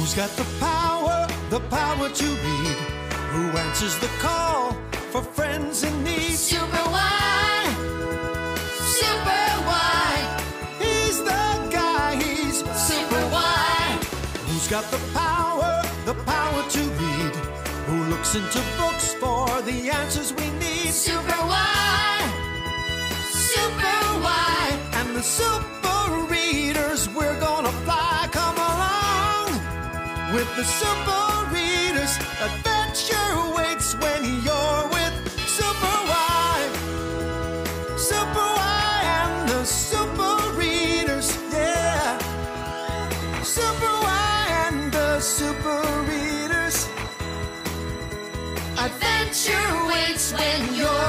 Who's got the power to lead? Who answers the call for friends in need? Super why? Super why? He's the guy, he's Super why? Who's got the power to lead? Who looks into books for the answers we need? Super why? Super why? And the super readers, we're gonna fly. Come along with the super readers. Adventure waits when you're with Super Y. Super Y and the super readers, yeah. Super Y and the super readers. Adventure waits when you're